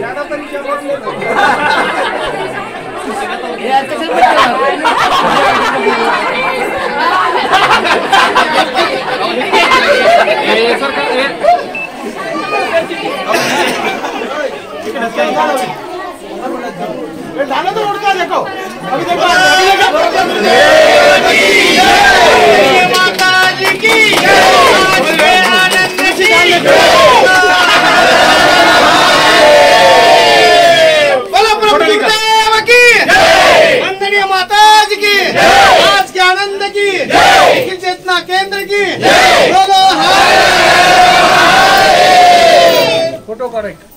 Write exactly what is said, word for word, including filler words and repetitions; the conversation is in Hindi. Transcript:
डालो तो उड़ता देखो अभी देखो माता जी की आनंद जी बोलो प्रभुदेव की वंदनीय माता जी की आज के आनंद की चेतना केंद्र की बोलो हाय फोटो करेक्ट।